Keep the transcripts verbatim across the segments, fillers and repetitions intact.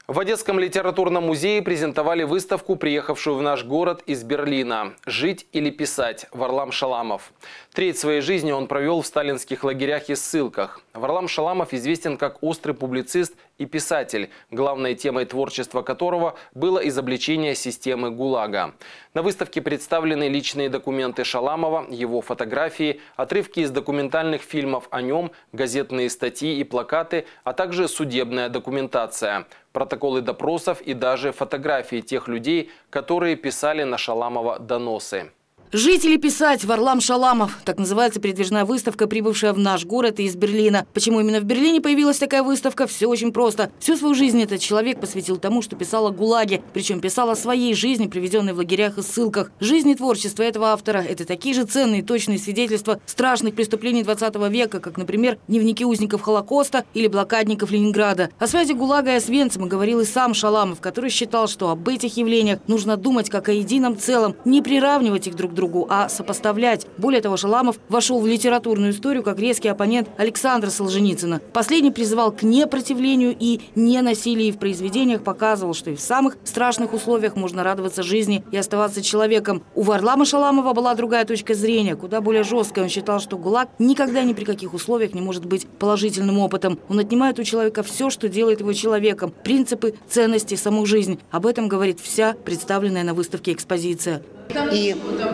В Одесском литературном музее презентовали выставку, приехавшую в наш город из Берлина «Жить или писать» Варлам Шаламов. Треть своей жизни он провел в сталинских лагерях и ссылках. Варлам Шаламов известен как острый публицист и писатель, главной темой творчества которого было изобличение системы ГУЛАГа. На выставке представлены личные документы Шаламова, его фотографии, отрывки из документальных фильмов о нем, газетные статьи и плакаты, а также судебная документация, протоколы допросов и даже фотографии тех людей, которые писали на Шаламова доносы. «Жить или писать» Варлам Шаламов. Так называется передвижная выставка, прибывшая в наш город из Берлина. Почему именно в Берлине появилась такая выставка? Все очень просто. Всю свою жизнь этот человек посвятил тому, что писал о ГУЛАГе. Причем писал о своей жизни, проведенной в лагерях и ссылках. Жизнь и творчество этого автора – это такие же ценные и точные свидетельства страшных преступлений двадцатого века, как, например, дневники узников Холокоста или блокадников Ленинграда. О связи ГУЛАГа и Освенцима говорил и сам Шаламов, который считал, что об этих явлениях нужно думать как о едином целом, не приравнивать их друг к другу, а сопоставлять. Более того, Шаламов вошел в литературную историю как резкий оппонент Александра Солженицына. Последний призывал к непротивлению и ненасилию в произведениях, показывал, что и в самых страшных условиях можно радоваться жизни и оставаться человеком. У Варлама Шаламова была другая точка зрения, куда более жесткая. Он считал, что ГУЛАГ никогда ни при каких условиях не может быть положительным опытом. Он отнимает у человека все, что делает его человеком. Принципы, ценности, саму жизнь. Об этом говорит вся представленная на выставке экспозиция. И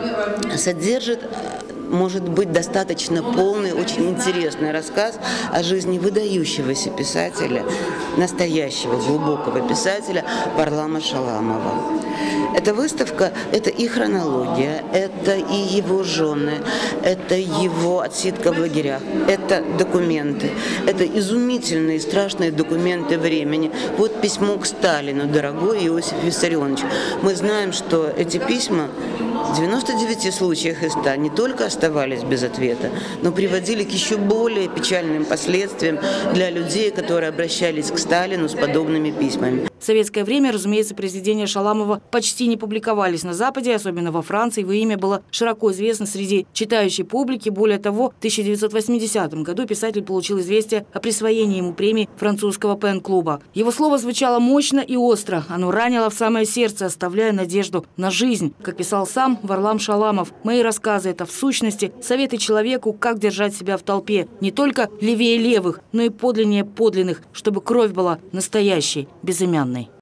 содержит, может быть, достаточно полный, очень интересный рассказ о жизни выдающегося писателя, настоящего глубокого писателя Варлама Шаламова. Эта выставка – это и хронология, это и его жены, это его отсидка в лагерях, это документы, это изумительные, страшные документы времени. Вот письмо к Сталину, дорогой Иосиф Виссарионович. Мы знаем, что эти письма в девяноста девяти случаях из ста не только оставались без ответа, но приводили к еще более печальным последствиям для людей, которые обращались к Сталину с подобными письмами. В советское время, разумеется, произведения Шаламова почти не публиковались на Западе, особенно во Франции. Его имя было широко известно среди читающей публики. Более того, в тысяча девятьсот восьмидесятом году писатель получил известие о присвоении ему премии французского пен-клуба. Его слово звучало мощно и остро. Оно ранило в самое сердце, оставляя надежду на жизнь. Как писал сам Варлам Шаламов: «Мои рассказы – это в сущности советы человеку, как держать себя в толпе. Не только левее левых, но и подлиннее подлинных, чтобы кровь была настоящей, безымянной».